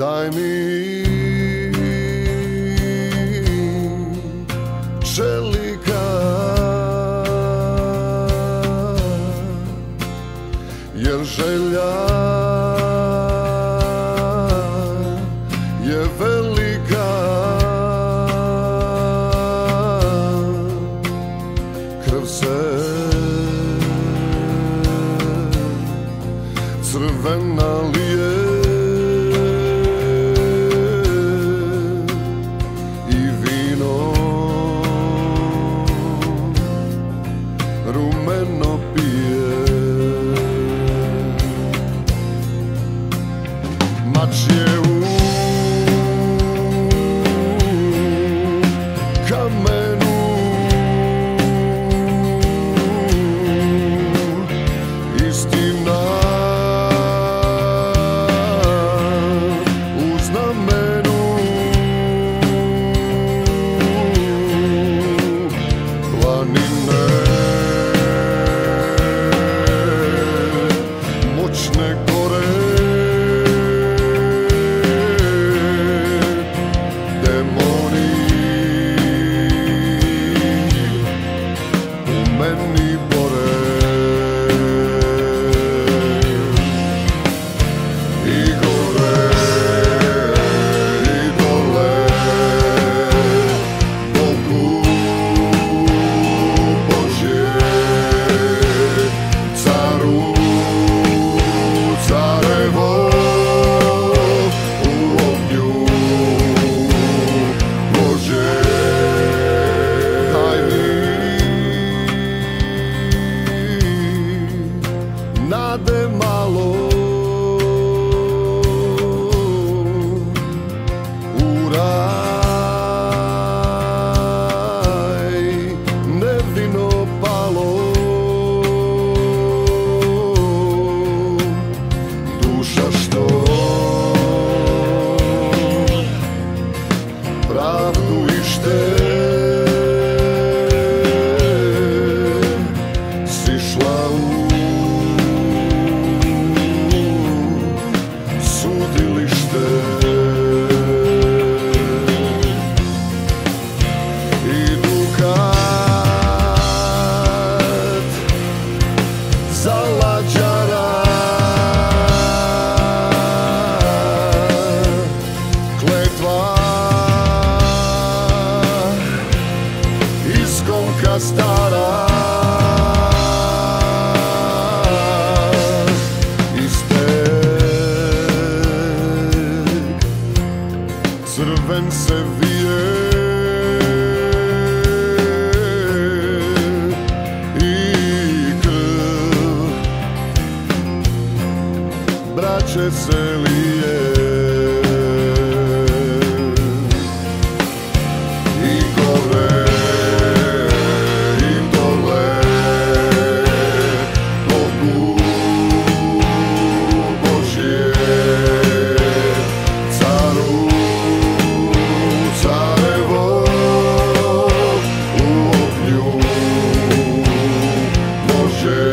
daj mi čelika, jer želja je velika. Krv se crvena lije i vino rumeno pije. Mač je u kamenu, istina u znamenu. Planine moćne gore, demoni u meni bore. I gore i dole, Bogu Božje, caru carevo u ognju Bože. Daj mi nade malo, u raj nevino palo. Duša što pravdu ište, sišla u sudilište. Idu kad za lađara, kletva iskonka stara, crven se vije i krv braće se lije. I gore i dole, Bogu Božje, caru carevo u ognju Bože.